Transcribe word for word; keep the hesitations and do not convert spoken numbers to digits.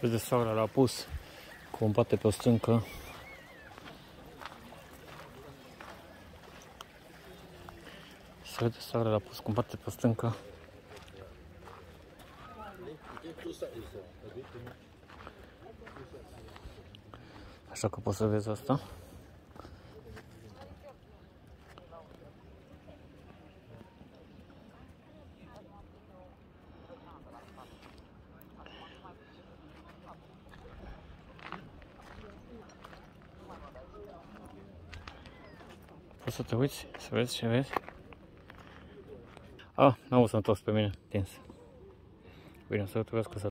Vezi, soarele l-a pus cu un pate pe o stâncă. Se vede, soarele l-a pus cu un pate pe o stâncă. Așa că poți să vezi asta. Poți să te uiți, să vezi ce vezi? Ah, n-am să întorc pe mine, tins. Bine, să te vezi că